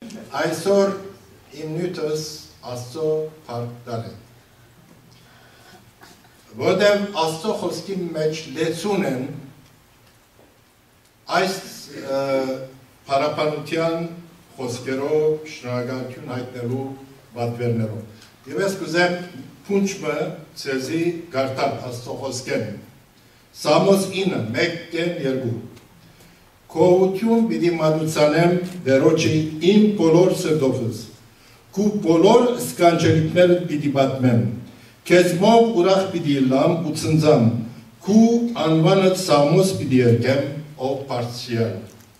Այսօր իմ նյութս Աստծո փառքն է։ Որտեղ Աստծո խոսքի մեջ լեցուն են այս փառապանության խոսքերով շնորհակալություն հայտնելու պատվերներով։ Եվ ես կուզեմ փունջը ցեզի գարտալ Աստծո խոսքեն։ Սամոս 9:1-2 Քոհություն պիտի մատուցանեմ դերոջի իմ բոլոր սրտովս, քու բոլոր սկանջելիքները պիտի պատմեմ, քեզ մով ուրախ պիտի լամ ու ցնծամ, քու անվանդ Սամոս պիտի երկեմ, ով բարձրյալ։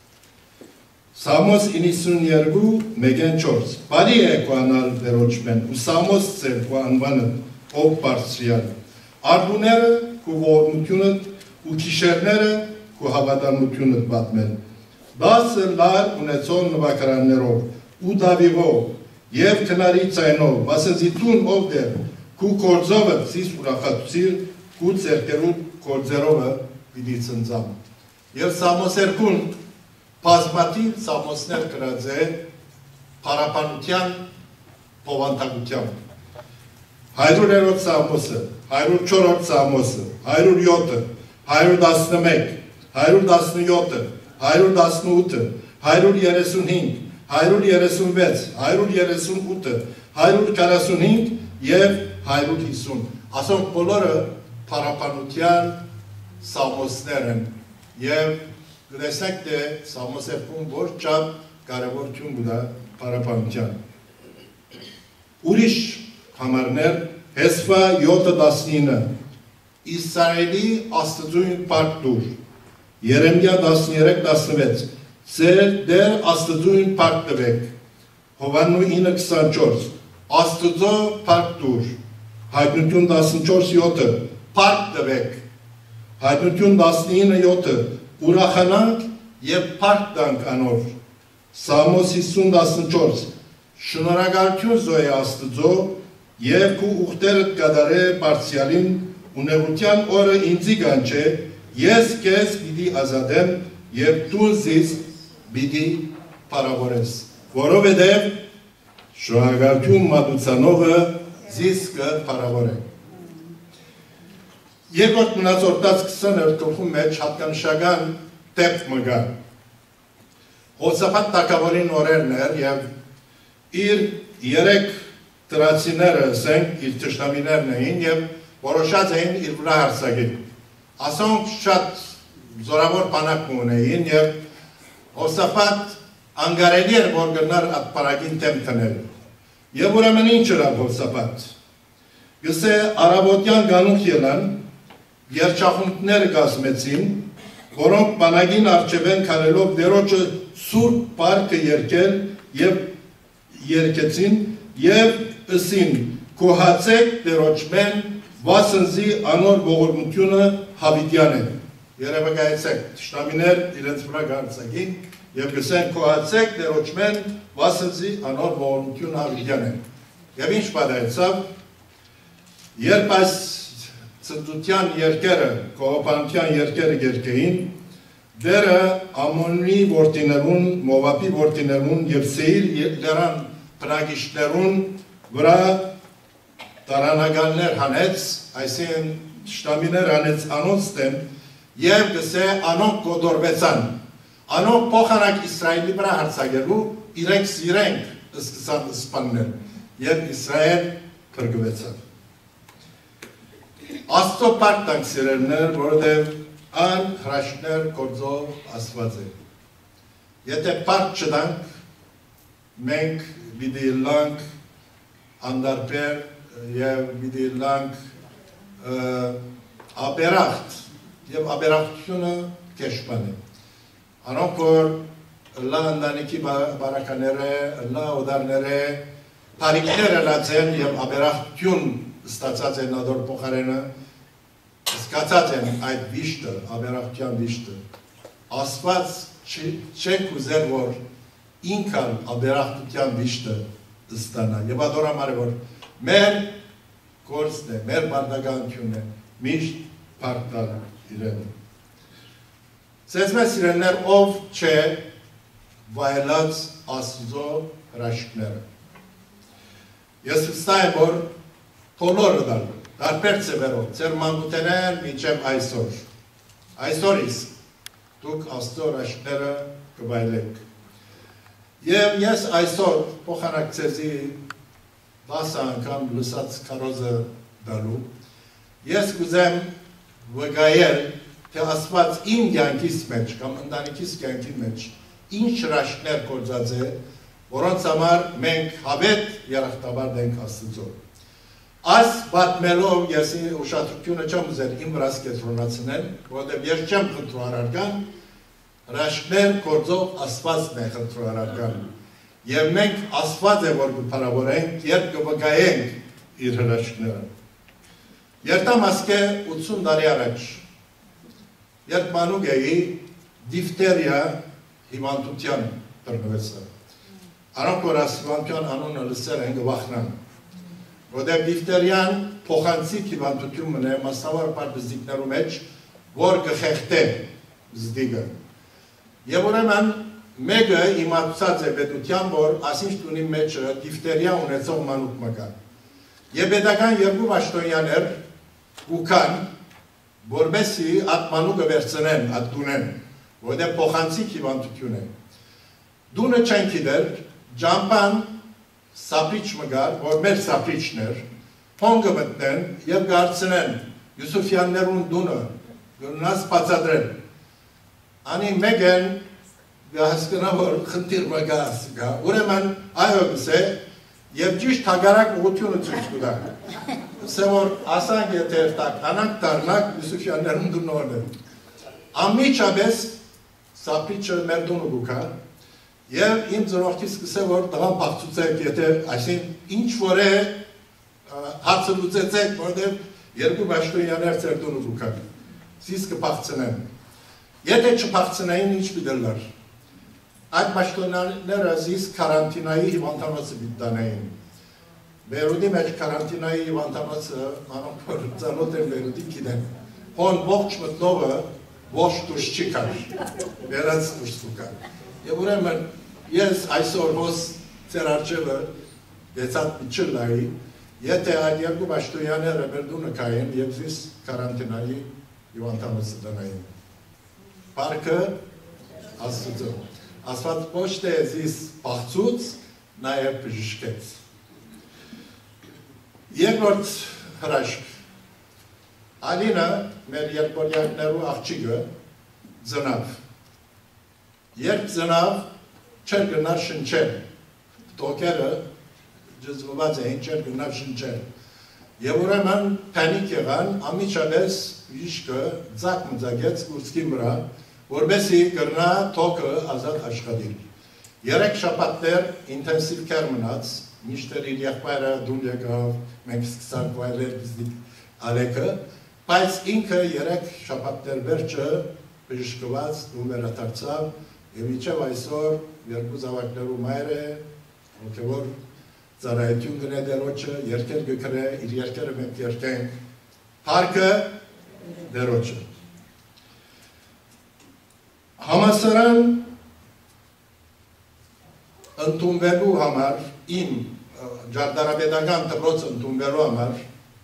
Սամոս 92:1-4 Բարի է քու անալ դերոջմեն, ու Սամոս ծեր քու անվանդ, ով բարձրյալ։ Արբուները քու ողորմությունը ու քիշերները ու հավատամությունդ պատմել։ Դասը լար ունեցող նվակարաններով ու դավիղով և քնարի ցայնով, ասեցի տուն ով դեր, քու կորձովը ցիս ուրախացիր, քու ձեռքերու կորձերովը պիտի ցնծամ։ Եվ Սամոս 2 բազմաթիվ Սամոսներ գրած է փառապանության բովանդակությամբ։ 100-րդ Սամոսը, 104-րդ Սամոսը, 107-ը, 111 117, 118, 135, 136, 138, 145 և 150 ասոնք բոլորը փառապանության սամոսներ են և գտեսնեք թե Սամոս 2 որ չափ կարևորություն կտա փառապանության ուրիշ համարներ Հեսվա 7:19 Իսրայելի Աստծուն փառք տուր Երեմիա 13:16 Ձեր դեր Աստծուն փառք տվեք Հովհաննու 9:24 Աստծո փառք տուր Հայտնություն 14:7 փառք տվեք Հայտնություն 19:7 ուրախանանք և փառք տանք անոր Սամոս 50:14 Շնորհակալություն զոհե Աստծո և քու ուխտերդ կատարե բարձրյալին ունեղության օրը ինձի կանչե Ես քեզ պիտի ազատեմ և դու զիս պիտի փառավորես, որովհետև շնորհակալություն մատուցանողը զիս կփառավորե։ Երկրորդ մնացորդած 20-րդ գլխի մեջ հատկանշական տեպք մգա։ Հովսաֆատ թագավորի օրերն էր և իր 3 տրացիները ասենք իր թշնամիներն էին և որոշած էին իր վրա հարձակել։ Ասոնք շատ զորավոր բանակ ունեին և Հովսաֆատ անգարելի էր որ գնար այդ պարագին դեմ տնել։ Եվ ուրեմն ինչ ըրավ Հովսաֆատ։ Գսե առավոտյան գանուխ ելան, երջախումբներ կազմեցին, որոնք բանակին առջևեն քարելով դերոջը սուրբ պարքը երկել և երկեցին և ըսին կոհացեք դերոջմեն վասնզի անոր ողորմությունը հավիտյան է։ Երևակայեցեք, թշնամիներ իրենց վրա գարցակին և գսեն կոհացեք դերոջմեն վասնզի անոր ողորմությունը հավիտյան է։ Եվ ինչ պատահեցավ, երբ այս ծնծության երկերը, կողոպանության երկերը երկեին, դերը Ամոնի որդիներուն, Մովաբի որդիներուն և Սեիր լերան բնակիչներուն վրա տարանագալներ հանեց, այսին շտամիներ հանեց անոնց դեմ և գսե անոնք կոդորվեցան, անոնք փոխանակ Իսրայելի վրա հարձակելու իրենք սիրենք սկսան սպանել և Իսրայել փրկվեցավ։ Աստծո փառք տանք սիրելիներ, որովհետև ան հրաշքներ գործով Աստված է։ Եթե փառք չտանք, մենք պիտի լանք անդարբեր և պիտի լանք ապերախտ և ապերախտությունը կեշպան է։ Անոնք որ լա ընտանիքի բարակաները, լա օդարները, պարիքները լացեն և ապերախտություն ստացած են ադոր փոխարենը, սկացած են այդ վիշտը, ապերախտության վիշտը։ Աստված չենք ուզեր, որ ինքան ապերախտության վիշտը ստանա և ադոր համար է, որ մեր գործն է, մեր բարդականություն է, միշտ փառք տալ իրեն։ Ձեզ մեզ սիրելիներ, ով չէ վայելած Աստծո հրաշքները։ Ես վստահ եմ, որ բոլորը տարբեր ձևերով ձեր մանկութենեն մինչև այսօր։ Այսօր իսկ դուք Աստծո հրաշքները կվայելեք։ Եվ ես այսօր փոխանակ ձեզի 10 անգամ լսած քարոզը դալու։ Ես կուզեմ վկայել, թե Աստված իմ կյանքիս մեջ կամ ընտանիքիս կյանքի մեջ ինչ հրաշքներ գործած է, որոնց համար մենք հավետ երախտաբար ենք Աստծո։ Այս պատմելով ես ուշադրությունը չեմ ուզել իմ վրա կենտրոնացնել, որովհետև ես չեմ խնդրում առարգան, հրաշքներ գործող Աստվածն է խնդրում առարգան։ Եվ մենք Աստված է, որ կփարավորենք, երբ կվկայենք իր հրաշքները։ Երտամ ասկե 80 տարի առաջ, երբ մանուկ էի, դիֆտերիա հիվանդության տրնվեցը։ Արանք որ ասիվանքյան անունը լսել են գվախնան։ Որտեղ դիֆտերիան փոխանցիկ հիվանդություն մնե մասնավոր բզդիկներու մեջ, որ կխեղտե բզդիկը։ Եվ ուրեմն մեկը իմացած է պետության, որ ասինչ տունի մեջը դիֆտերիա ունեցող մանուկ մկա։ Եվ պետական երկու պաշտոնյաներ ուկան, որբեսի այդ մանուկը վերցնեն, այդ դունեն, որտեղ փոխանցիկ հիվանդություն է։ Դունը չեն գիտեր, ջամպան սապրիչ մգար, որ մեր սապրիչն էր, փոնգը մտնեն և գարցնեն Յուսուֆյաններուն դունը, գնաց բացադրեն։ Անի մեկ են հասկնա, որ խնդիր մգա ասկա, ուրեմն այո գսե, և ճիշտ հագարակ ուղությունը ծույց կուդակ։ Սե որ ասանք եթե երտակ, անանք տարնակ Յուսուֆյաններուն դունորն են։ Ամիջապես սապրիչը մեր դունը գուկա, և իմ ծնողքիս կսե, որ տղան պաղցուցեք, եթե այսին ինչ որ է հարցը լուծեցեք, որտև երկու բաշտոնյաներ ծեր դունը գուկան, սիս կպաղցնեն։ Եթե չպաղցնային, ինչ պիդելար։ Այդ բաշտոնյաները զիս կարանտինայի հիվանդանոցը բիտտանային։ Բերուդի մեջ կարանտինայի հիվանդանոցը, անոնք որ ծանոտ են Բերուդի կիդեն, հոն ողջ մտնովը ողջ դուրս չի կար, վերած դուրս կուկար։ Եվ ուրեմն ես այսօր ոս ծեր արջևը եծատ միչլայի, եթե այդ երկու բաշտոյաները բերդունը կային և զիս կարանտինայի հիվանդանոցը դնային։ Պարկը Աստծո։ Աստված ոչ թե զիս պաղցուց, նաև բժշկեց։ Երկրորդ հրաշք։ Ալինը, մեր երկորյակներու աղջիկը, ծնավ։ Երբ ծնավ, չեր գնար շնչել, տոկերը ջզվված էին, չեր գնար շնչել։ Եվ ուրեմն պանիկ եղան, ամիջապես բժիշկը ձակ մձագեց կուրծքի վրա, որպեսզի կրնա տոկը ազատ աշխատել։ 3 շաբաթներ ինտենսիվ կեր մնաց, միշտեր իր եղբայրը դուն եկավ, մենք սկսանք վայելել Ալեքը, բայց ինքը 3 շաբաթներ վերջը բժշկված դու վերադարձավ և իջև այսօր երկու զավակներու մայր է, ոգևոր ծառայություն գնե դերոչը, երկեր գկրե, իր երկերը մենք երկենք, պարկը դերոչը։ Համասարան ընդունվելու համար, իմ ջարդարապետական դպրոց ընդունվելու համար,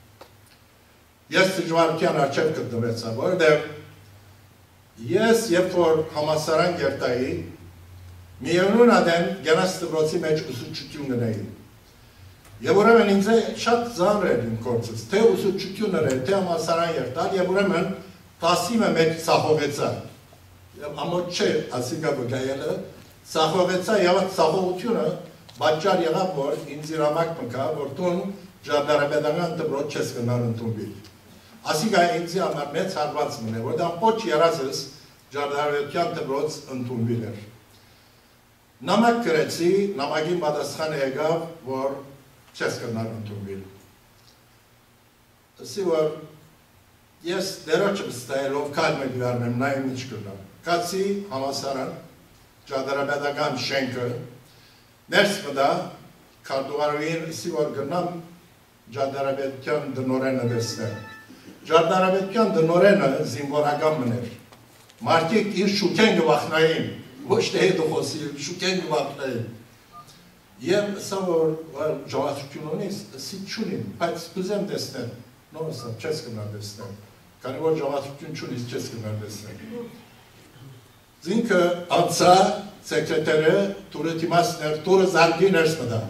ես դժվարության առջև գտնվեցա, որովհետև ես երբ որ համասարան գերտայի, միևնույն ադեն գենաս դպրոցի մեջ ուսուցչություն գնայի։ Եվ ուրեմն ինձ շատ ծանր էր իմ գործս, թե ուսուցչություններ էր, թե համասարան երտալ, եւ ուրեմն 10-ը մեջ սախողեցա։ Եվ ամոթ չէ ասիկա վկայելը, սախողեցա եւ այդ սախողությունը պատճառ եղավ, որ ինձ իրամակ մկա, որ տուն ջարդարապետական դպրոց չես գնալ ընդունվել։ Ասիկա ինձ համար մեծ հարված մնե, որ դա ոչ երազս ջարդարապետական դպրոց ընդունվել էր։ Նամակ գրեցի, նամակին պատասխանը եկավ, որ չես գնալ ընդունվել։ Ասի որ ես դերոջը վստահելով կայլ մեկ վարնեմ, նայեմ ինչ կնամ։ Կացի համասարան, ջարդարապետական շենքը, ներս մտա, քարտուղարուին ասի որ գնամ ջարդարապետական դնորենը տեսնեմ։ Ջարդարապետական դնորենը զինվորական մներ։ Մարդիկ իր շուքեն գվախնային, ոչ թե հետո խոսի, շուկեն գվակնային։ Եվ սա որ ժողովրդություն ունի, սիտ չունին, բայց կուզեմ տեսնել, նորսա, չես կնար տեսնել, քանի որ ժողովրդություն չունիս, չես կնար տեսնել։ Զինքը անցա սեկրետերը տուրը թիմասներ, տուրը զարգի ներս մտա։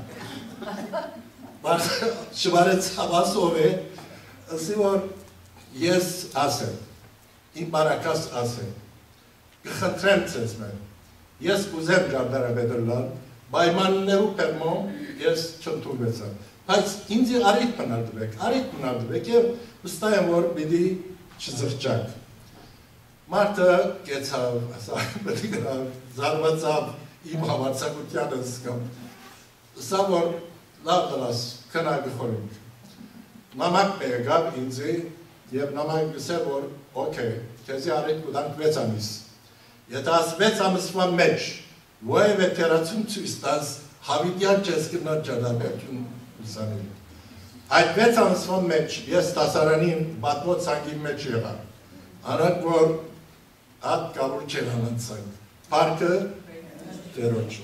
Շվարեց հավասով է, ասի որ ես ասեմ, իմ բարակաս ասեմ, կխնդրեմ ծեզ մեր, ես կուզեմ ճարտարապետելան, պայմաններու պերմոն ես չընդունվեցա, բայց ինձի արիտ մնարդվեք և վստահ եմ որ պիտի չզղջակ։ Մարդը կեցավ, զարվացավ իմ համարձակությանս կամ, սա որ լավ դրաս, կնագ խորինք։ Նամակ է եկավ ինձի և նամակ գսել որ, օքեյ, քեզի արիտ կուտանք 6 ամիս։ Եթե աս 6 ամսվա մեջ, ոև է թերացում ցույց տաս, հավիտյան չես կնար ճարտարապետություն ուսանել։ Այդ 6 ամսվա մեջ ես տասարանին բատմոց սանգի մեջ եղա։ Արանք որ ատ կավոր չեն անանցանք, պարկը տերոչը։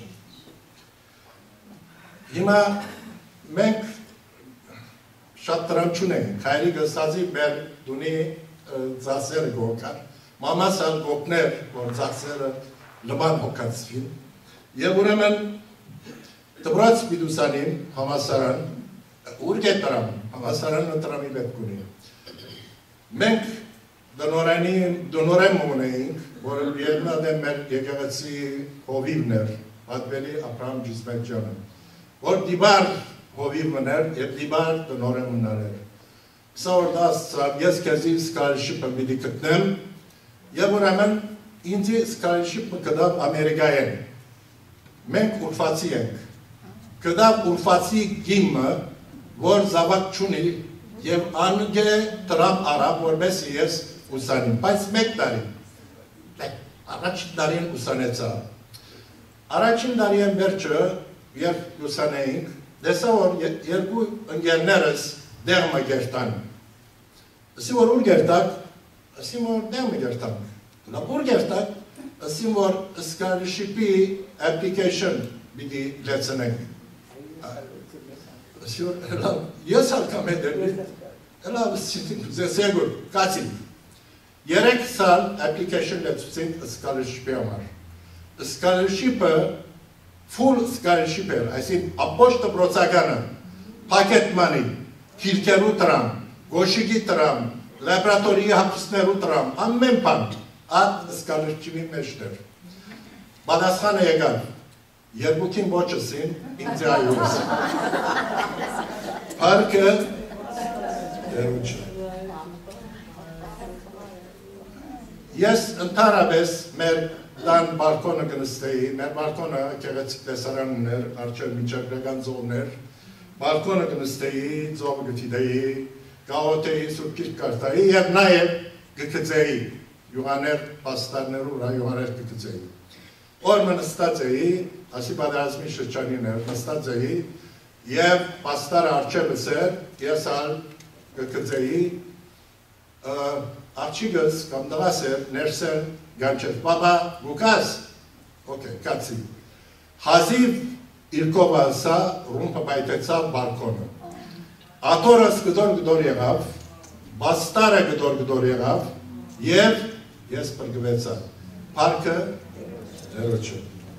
Հիմա մենք շատ տրամ չունենք, հայրի գստազի մեր դունի ծասերը գոքար, մամասան գոպներ, որ ծասերը լման հոգացվին, և ուրեմն տբրած պիդուսանին համասարան, ուր գետ տրամ, համասարանը տրամի պետք ունի։ Մենք դոնորեմ ունեինք, որ երկնադ է մեր եկեղեցի հովիվներ, պատվելի Աբրահամ Ջիսմեջյանը, որ դիբար հովիվն էր և դիբար դոնորեմ ուներ։ Սա որ դասցավ, ես կեզի սկարիշիպը միդի կտնեմ, և ուրեմն ինձի սկարիշիպը կդավ Ամերիկայեն։ Մենք ուրվացի ենք։ Կդավ ուրվացի գիմը, որ զավակ չունի և անգե տրամ արավ, որպես ես ուսանին, բայց մեկ տարի, առաջին տարին ուսանեցա։ Առաջին տարիեն վերջը, երբ ուսանեինք, դեսա որ երկու ընգերներս դեղմը գերտան։ Ասի որ ուր գերտակ, ասի որ դեղմը գերտանք։ Լավ ուր գերտակ, ասի որ սկարիշիպի application բիդի լեցնենք։ Ասի որ ես ալկամ էդերնի, լավ զեսեգուր, կացին։ 3 սալ application լեցուցենք սկարիշիպի համար։ Սկարիշիպը full scholarship էր, այսին ապոշտը պրոցագանը, պակետմանի, քիրքերու տրամ, գոշիգի տրամ, լաբրատորիի հապուսներու տրամ, ամեն պան, ատ scholarship-ի մեջտեր։ Բադասխանը եկավ, երկուքին ոչսին, ինձի այուս։ Պարկը, դերուչը։ Ես ընդհանրապես մեր դան բալկոնը գնստեի, մեր բալկոնը կեղեցիկ տեսարանն էր, արջեր միջագրական ձողն էր, բալկոնը գնստեի, ձողը գտիդեի, գաղոտեի, սուրբ կիրք կարտայի և նաև գկծեի, յուղաներ պաստարներու վրա յուղաներ գկծեի։ Օրը նստած էի, ասի բադարազմի շրջանին էր, նստած էի և պաստարը արջևս էր, ես ալ գկծեի, Աղջիկս կամ դղաս էր, ներսեր գանչեր, բաբա, գուկաս, ոկեյ, կացի, հազիվ իրկով ասա, ռումպը բայտեցավ բալկոնը, ատորս գդոր եղավ, բաստարը գդոր եղավ, և ես պրգվեցա, պարկը դերոչը։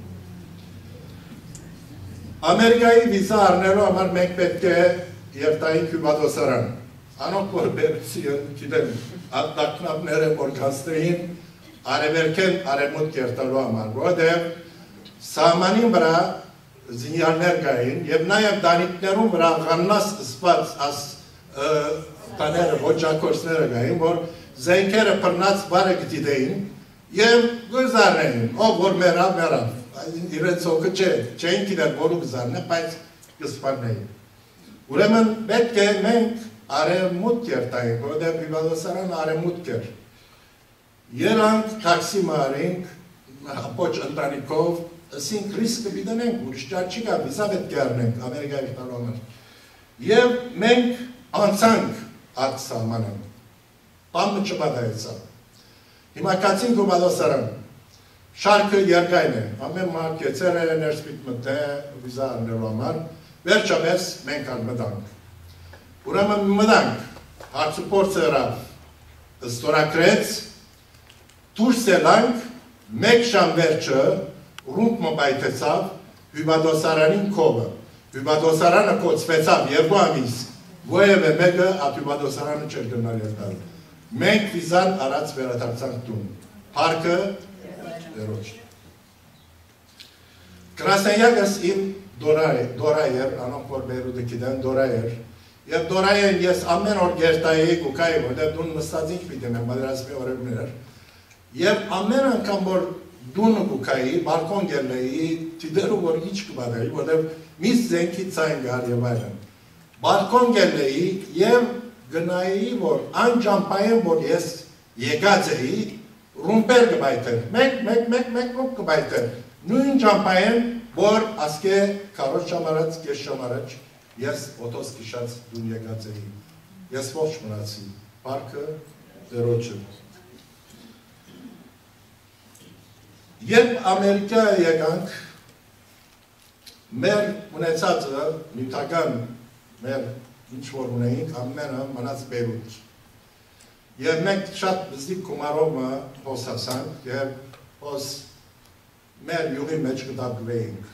Ամերիկայի վիզա արնելու համար մենք պետք է երտային քյուբադոսարան, անոնք որ բերցիեն, գիտեմ, ատնակնապները որ կաստեին, արևերքեն արևմուտ կերտալու համար, որդև սահմանին վրա զինյարներ կային և նաև դանիքներում վրա ғաննաս սպած տաները, ոճակորսները կային, որ զենքերը պրնած բարը գտիդեին և գույզարնեին, ով որ մերավ, իրենց ոգը չէին կիդեր որու գզարնե, բայց գսպարնեին։ Ուրեմն պետք է մենք արևմուտ կերտային, որդև բիվադոսարան ամերիկայում կեր։ Երանք տաքսի մարինք, ապոչ ընտանիքով, ասինք ռիսկը բիդանենք, ուրիշ ճար չի կա, վիզա պետք է արնենք Ամերիկայի տալոներ։ Եվ մենք անցանք այդ սահմանեն, պամը չբադայեցավ։ Հիմա կացինք ու բադոսարան, Շարքը երկայն է, ամեն մարդ կեցեր է ներս մտմտ է, վիզա առնելու համար, վերջապես մենք մտանք։ Ուրեմն մտանք, հարցուփորձը ըրավ, ստորագրեց, դուրս ելանք, մեկ շամ վերջը ռումբ մբայթեցավ հյուբադոսարանին կովը։ Հյուբադոսարանը կոծվեցավ 2 ամիս, որևէ մեկը այդ հյուբադոսարանը չէր գնալ երկալ։ Մենք վիզան արած վերադարձանք տուն։ Փառքը դերոջ։ Գրասենյակս իմ դորա էր, անոնք որ Բեյրութը գիտեն դորա էր։ Եվ դորայեն ես ամեն օր գերտայի կուկայի, որտեղ դուն նստած ինչ պիտի եմ, պատերազմի օրերներ էր։ Եվ ամեն անգամ որ դուն կուկայի, բալկոն գերլեի, տիդերու որ ինչ կբադեի, որտեղ միս զենքի ցայն գար եւ այլն։ Բալկոն գերլեի եւ գնայի որ անջամպային որ ես եկած էի, ռումպեր կբայթեր, մեկ կբայթեր։ Նույն ջամպային որ ասկե կարոջ շամարած, կես շամարած ես օտոս կիշած դուն եկած էի, ես ողջ մնացի, պարքը դերոջը։ Երբ Ամերիկա եկանք, մեր ունեցածը, նյութական մեր ինչ-որ ունեինք, ամենը մնաց Բեյրութ։ Եվ մենք շատ բզիկ կումարով հոսասանք և հոս մեր յուղի մեջ կտապգվեինք։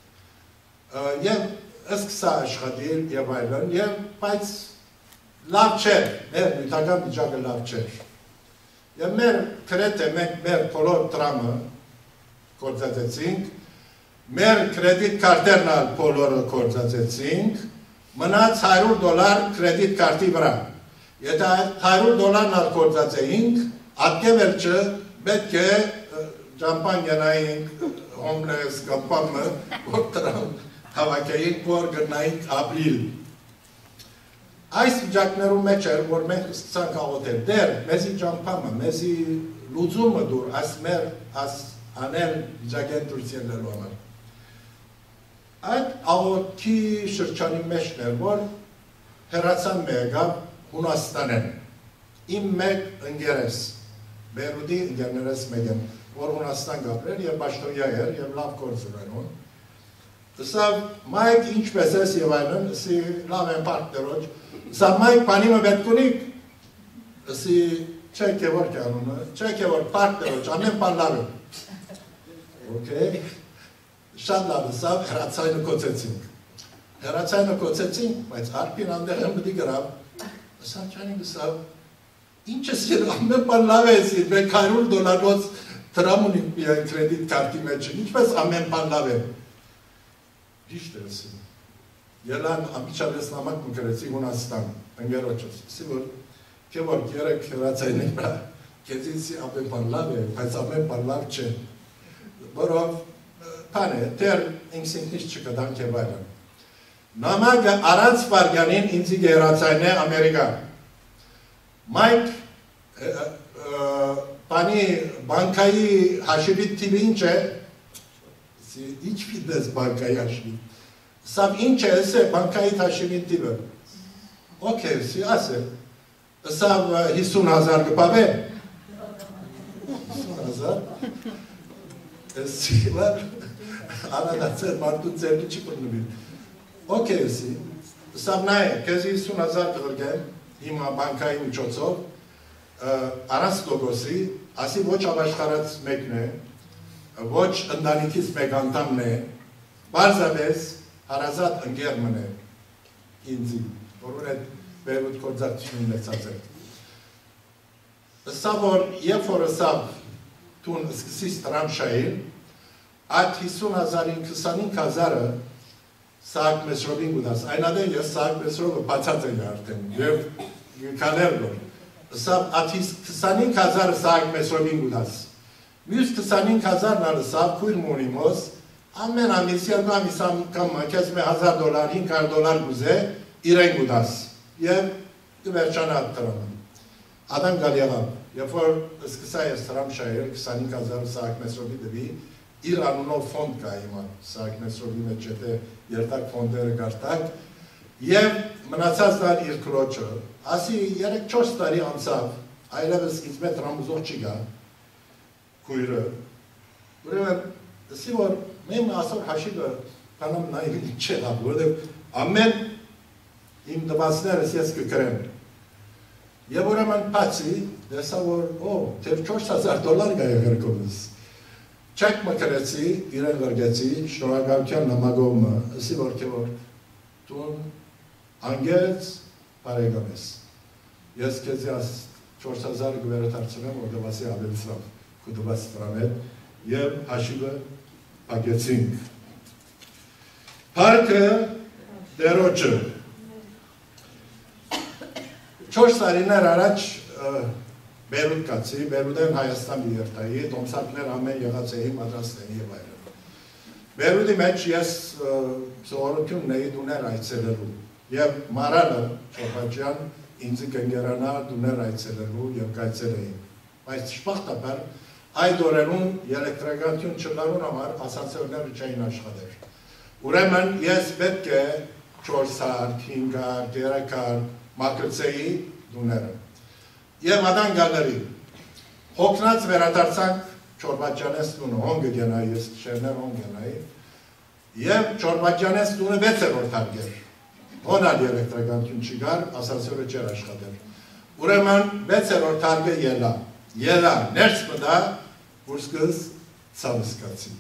Եվ սկսա աշխատիր և այլն, և բայց լավ չէր, մեր նյութական վիճակը լավ չէր։ Եվ մեր կրետ է մենք մեր բոլոր տրամը կործածեցինք, մեր կրեդիտ կարտերն ալ բոլորը կործածեցինք, մնաց $100 կրեդիտ կարտի վրա։ Եթե $100 ալ կործածեինք, ատկե վերջը պետք է ջամպան գնայինք, հոմլես կամպամը, որ տրամ հավաքեինք, որ գնայինք ապրիլ։ Այս վիճակներում մեջ էր, որ մենք սկսանք աղոթել, դեր, մեզի ջամպամը, մեզի լուծումը դուր, այս մեր, այս անել վիճակեն դուրս ելնելու համար։ Այդ աղոթքի շրջանի մեջն էր, որ հեռացան մեկավ Հունաստանեն։ Իմ մեկ ընկերես, Բեյրութի ընկերներս մեկն, որ Հունաստան գապրել և բաշտոյա էր և լավ գործ ունենում։ Սավ մայք ինչպես ես և այլն, սի լավ են պարտներոջ, սավ մայք պանիմը պետք ունիք, սի չեք է որ կյանումը, չեք է որ պարտներոջ, ամեն պան լավ է։ Okay. Շատ լավ է, սավ հրացայնը կոցեցինք։ Հրացայնը կոցեցինք, բայց արպին անդեղ եմ բդի գրավ, սավ չանին սավ, ինչ ես էր, ամեն պան լավ է սիր, մենք $100 տրամ ունիք միայն կրեդիտ կարտի մեջը, ինչպես ամեն պան լավ է։ Ճիշտ է սին։ Ելան ամիջավես նամակ մկրեցի Հունաստան, ընգերոջս, սի որ, կե որ գերեք հրացայնի վրա, կեզինսի ամեն պան լավ է, բայց ամեն պան լավ չէ։ Որով պան է, տեր ինքսինքնիշ չկդանք և այլն։ Նամակը առանց վարգյանին ինձի գերացայն է Ամերիկա։ Մայք պանի բանկայի հաշիվիտ թիվը ինչ է, ինչ վիդես բանկայի հաշիվիտ, սավ ինչ է, է բանկայի հաշիվիտ թիվը, ոքե, սի ասը, սավ 50,000 կպավ է, 50,000, Սիլար անադացեր մարդուն ձերդի չի պրնվիր։ Okay, սի, սավ նայ, կեզի 50,000 կղրգեմ, հիմա բանկայի միջոցով, առանց լոգոսի, ասի ոչ ավաշխարած մեկն է, ոչ ընդանիքից մեկ անդամն է, բարձավես հարազատ ընգեր մն է, ինձի, որուն էդ Բեյրութ կործակցություն ունեցած է։ Սա որ երբ որ սավ տուն սկսից տրամշային, այդ 50,000-ին 25,000-ը Սահակ Մեսրովին գուդաս, այնադեն ես Սահակ Մեսրովը բացած եմ արդեն, և կաներ որ, այդ 25,000-ը Սահակ Մեսրովին գուդաս, մյուս 25,000-ն ալը Սահակ կույր մունիմ հոս, ամեն ամիս, երկու ամիս կամ կեզ մե $1,000, $500 գուզե, իրեն գուդաս, և վերջանա այդ տրամը։ Ադան գալ եղավ, երբ որ սկսա ես տրամ շայել, 25,000 Սահակ Մեսրովի դվի, իր անունով ֆոնդ կա հիմա, Սահակ Մեսրովի մեջ եթե երտակ ֆոնդերը գարտակ, և մնացած դար իր կրոչը, ասի 3-4 տարի անցավ, այլևս ինձ մետ ռամուզող չի գա, կույրը, ուրեմն ասի որ մեմ ասոր հաշիվը կանամ նայել ինչ է դառնում, որովհետև ամեն իմ դվածներս ես կգրեմ։ Եվ ուրեմն բացի, դեսա որ թեր $4000 գա եղերքովս։ Չեք մկրեցի, իրեն վրգեցի, շնորհակալության նամակով ասի որ տուն անգեց բարեկամ ես։ Ես քեզ 4000 գվերթարցնեմ, որտեղ ասի ավելցավ կուդված վրամել եւ հաշիվը պակեցինք։ Փառքը դերոջը 4 տարիներ առաջ Բերուտ կացի, Բերուտեն Հայաստան մի երթայի, տոմսակներ ամեն եղած էի մադրաստենի եւ այլն։ Բերուտի մեջ ես զորություն էի դուներ այցելելու եւ մարանը Շոփաջյան ինձ կընկերանա դուներ այցելելու եւ կայցել էի։ Բայց շփախտաբար այդ օրերուն էլեկտրականություն չկարուն համար ասանսորները չէին աշխատել։ Ուրեմն ես պետք է 400, 500, 300 մակրծեի դուները։ Եվ ադան գալերի, հոգնած վերադարձանք Չորբաջանես տունը, հոնգը գենայի, ես շերներ հոնգ գենայի, և Չորբաջանես տունը 6-րդ հարգեր, հոնալ էլեկտրականություն չգար, ասանսորը չեր աշխատել։ Ուրեմն 6-րդ հարգը ելա, ներս մտա, ուրսկыз ցավս կացի։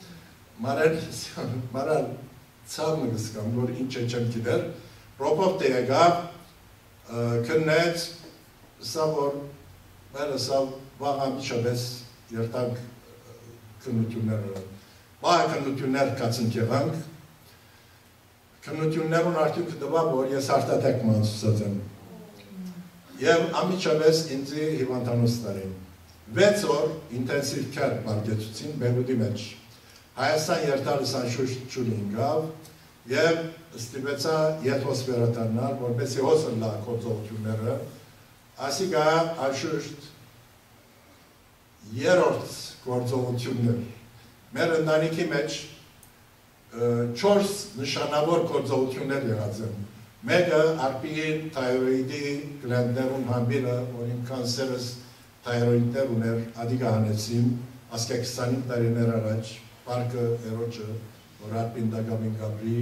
Մարալ ցավը գսկամ, որ ինչ է չեմ գիտեր, ռոպով դե եկավ, քննեց, սա որ մերը սա վաղամիջապես երտանք քննությունները, վաղ քննություններ կացինք եղանք, քննություններուն արդյունքը դվա, որ ես արտատեք մանսուսած եմ։ Եվ ամիջապես ինձի հիվանդանոց տարին։ 6 օր ինտենսիվ քեր մարգեցուցին Բերուտի մեջ։ Հայաստան երթալս անշուշտ չունին գավ և ստիպեցա եթոս վերադառնալ, որպեսզի հոսն լա գործողությունները, ասիկա անշուշտ երրորդ գործողություններ։ Մեր ընտանիքի մեջ 4 նշանավոր գործողություններ եղած են։ Մեկը արպիին թայրոիդի գլանդներուն համբիրը, որ իմ կանսերս թայրոիդներ ուներ, ադիգա հանեցին, ասկե 25 տարիներ առաջ, պարկը էրոջը, որ արպին դագամին գաբրի,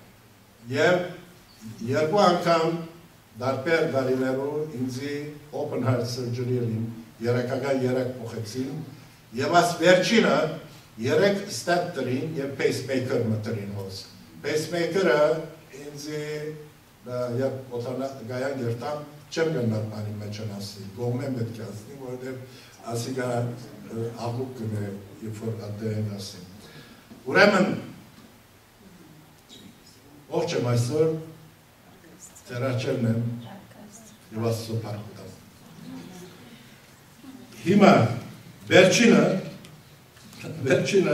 և երկու անգամ դարբեր դարիներու ինձի open heart surgery-ին երեքական երեք փոխեցին, և աս վերջինը երեք ստատտրին և pacemaker մտրին հոս։ Pacemaker-ը ինձի և գայան երտամ չեմ գնար բանի մեջ են ասի, գողմեն պետք է ասնի, որովհետև ասիգա աղուկ կնե, երբ որ ադեն ասի։ Ուրեմն, ողջ եմ այսօր, ծերաչերն եմ և ասծո պարկուտամ։ Հիմա, վերջինը,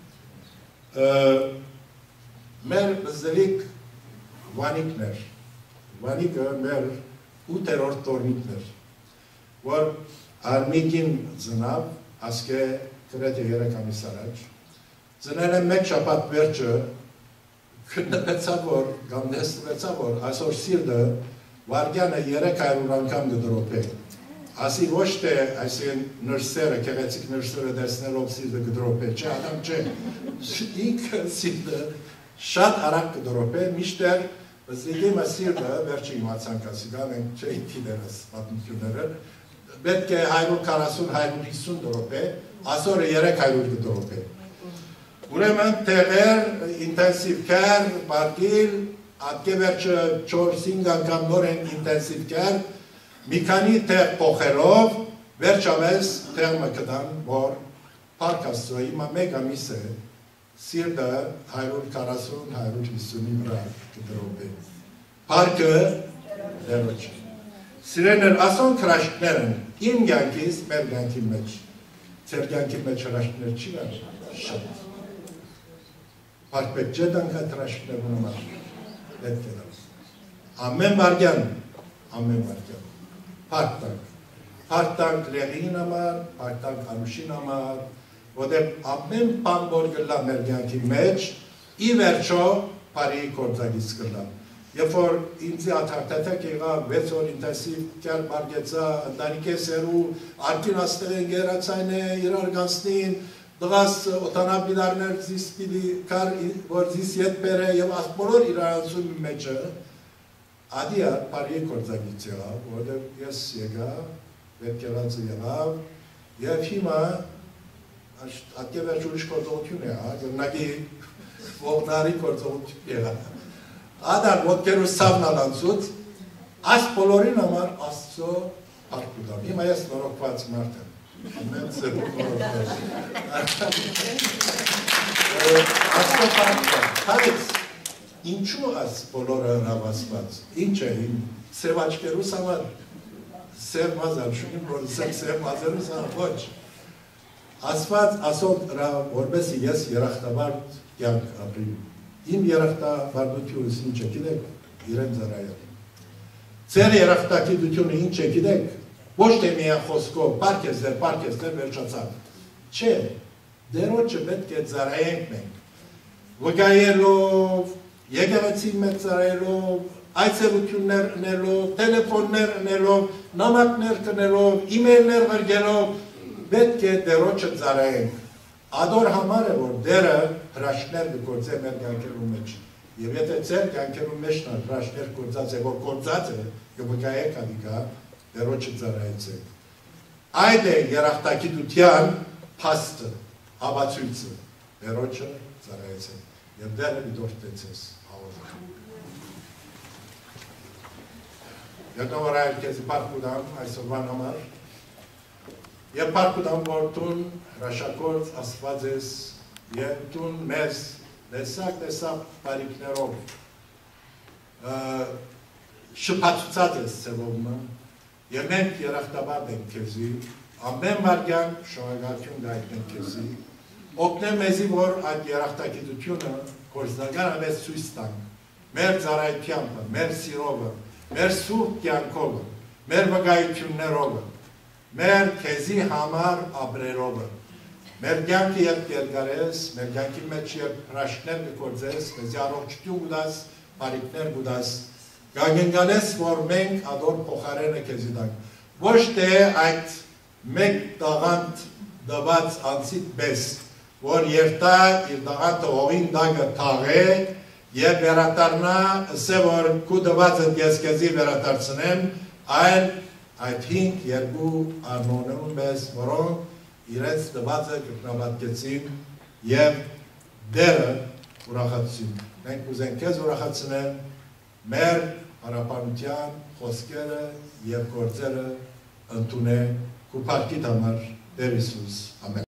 մեր զելիք վանիկներ, վանիկը մեր 8-րդ տորնիկներ, որ արմիկին ծնավ, ասկե կրետ է 3 ամիս առաջ, ծնել եմ մեկ շապատ վերջը, քննվեցավ որ, կամ նեստվեցավ որ, այսօր սիրդը վարգյանը 300 անգամ գդրոպ է, ասի ոչ թե այսին նրսերը, կեղեցիկ նրսերը դեսնելով սիրդը գդրոպ է, չէ, ադամ չէ, ինքը սիրդը շատ արակ գդրոպ է, միշտեր զիգիմը սիրդը, վերջի իմացանք ասիգա, մենք չէ ինքիներս պատմությունները, պետք է 140-150 դրոպ է, ասորը 300 գդրոպ է։ Ուրեմն տեղեր, ինտենսիվ կեր, բարգիլ, ատկե վերջը 4-5 անգամ նոր են ինտենսիվ կեր, մի քանի տեղ փոխելով, վերջապես տեղ մկդան, որ պարկաստո հիմա մեկ ամիս է, սիրդը 140-150-ի վրա կդրոպ է։ Պարկը դերոջ։ Սիրեներ, ասոն հրաշքներ են, իմ գյանքից, մեր գյանքի մեջ, ծեր գյանքի մեջ հրաշքներ չի վար, շատ։ Պարկ պետք չէ դանք այդ հրաշքներ ունմար, պետք է դանք։ Ամեն վարգյան, պարկ տանք լեղին համար, պարկ տանք անուշին համար, որտեղ ամեն բան որ գլա մեր գյանքի մեջ, ի վերջո բարի գործագից գլա։ Երբ որ ինձի աթարտատակ եղավ 6 օր ինտենսիվ կյալ բարգեցա, ընտանիք է սերու, արկին աստեղ են գերացայն է, իրար գանցնին, դղաս օտանաբիլարներ զիս պիլի կար, որ զիս ետ բերը և ասպորոր իրանացում մեջը, ադիա պարի կործագից եղավ, որդև ես եղա, վերկեղացը եղավ, և հիմա ատկև ուրիշ կործողություն եղա, գրնագի ողնարի կործողություն եղա, ադար ոտկերու սավնալ անցուց, այս բոլորին համար աստծո արկուդամ, հիմա ես նորոքված մարդ եմ, ամեն սերուկ նորոքված, աստծո արկուդամ, հարից, ինչու այս բոլորը հրավասված, ինչ է իմ սևաչկերուս համար, սև մազար շունին, որ սև մազերուս համար, ոչ, ասված ասոտ որբեսի ես երախտավարդ կյանք ապրիմ, իմ երախտավարդությունս ինչ է գիտեք, իրեն զրայել, ձեր երախտագիտությունը ինչ է գիտեք, ոչ թե միայն խոսքով, պարկեզներ, վերջացավ, չէ, դերոջը պետք է զրայենք մենք, վգայելով, եկեղեցի մեծ ծառայելով, այցելություններ ունելով, տելեֆոններ ունելով, նամակներ կնելով, իմեյլներ գրելով, պետք է դերոջը ծառայենք։ Ադոր համար է, որ դերը հրաշքներ կգործե մեր կյանքերու մեջ։ Եվ եթե ձեր կյանքերու մեջ հրաշքներ գործած է, որ գործած է, կվկայեք ադիկա, դերոջը ծառայեցեք։ Այդ է երախտագիտության փաստը, ապացույցը, դերոջը ծառայեցեք։ Եվ դերը դիտորդեցես հաղորդում։ Յետով արայր կեզի պարկուդամ այսօրվան համար, և պարկուդամ որ տուն հրաշակորդ ասված ես, և տուն մեզ դեսակ բարիքներով շպացուցած ես ծևովնը, և մենք երախտաբարդ ենք կեզի, ամեն վարգյան շողագություն գայտնենք կեզի, օգնեմ մեզի, որ այդ երախտագիտությունը գործնական ամես ցույց տանք, մեր ծառայությամբ, մեր սիրովը, մեր սուրբ կյանքովը, մեր վկայություններովը, մեր քեզի համար ապրերովը, մեր կյանքի երբ կերգարես, մեր կյանքի մեջ երբ հրաշքներ կգործես, մեզի առողջություն գուդաս, բարիքներ գուդաս, գագենգանես, որ մենք ադոր փոխարենը քեզի տանք, ոչ թե այդ մեկ տաղանդ դված անցիդ պես, որ երտա իր դաղանտը հողին դագը թաղե և վերատարնա ասե որ կու դվածը ես կեզի վերատարցնեմ, այլ այդ հինք երկու արմոններում մեզ, որոնք իրենց դվածը կրտնաբատկեցին և դերը ուրախացին։ Մենք ուզենք կեզ ուրախացնեմ մեր հարապանության խոսքերը և գործերը ընդունե կու պարկիտ համար Տեր Հիսուս, ամեն։